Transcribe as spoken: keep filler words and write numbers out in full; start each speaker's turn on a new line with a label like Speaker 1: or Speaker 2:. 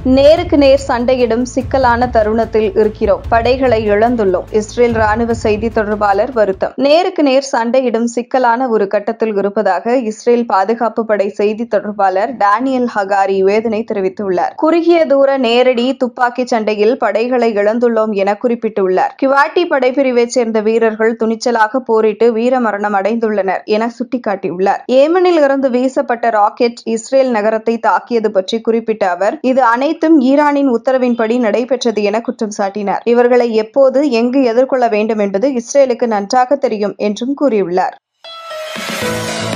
Speaker 1: நேருக்கு நேர் சண்டையிடும் சிக்கலான தருணத்தில் இருக்கிறோம். படைகளை இழந்துள்ளோம். இஸ்ரேல் ராணுவ செய்தி தொடர்பாளர் வருத்தம். நேருக்கு நேர் சண்டையிடும் சிக்கலான ஒரு கட்டத்தில் இருப்பதாக இஸ்ரேல் பாதுகாப்பு படை செய்தி தொடர்பாளர் டேனியல் ஹகாரி வேதனை தெரிவித்துள்ளார். குறுகிய தூர நேரடி துப்பாக்கி சண்டையில் படைகளை இழந்துள்ளோம் என குறிப்பிட்டுள்ளார். கிவாட்டி படைப்பிரிவைச் சேர்ந்த வீரர்கள் துணிச்சலாக போரிட்டு வீரமரணம் அடைந்துள்ளனர் என சுட்டிக்காட்டியுள்ளார். ஏமனில் இருந்து வீசப்பட்ட ராக்கெட் இஸ்ரேல் நகரத்தை தாக்கியது பற்றி குறிப்பிட்ட அவர், இது அனைத்தும் ஈரானின் உத்தரவின்படி நடைபெற்றது என குற்றம் சாட்டினார். இவர்களை எப்போது எங்கு எதிர்கொள்ள வேண்டும் என்பது இஸ்ரேலுக்கு நன்றாக தெரியும் என்றும் கூறியுள்ளார்.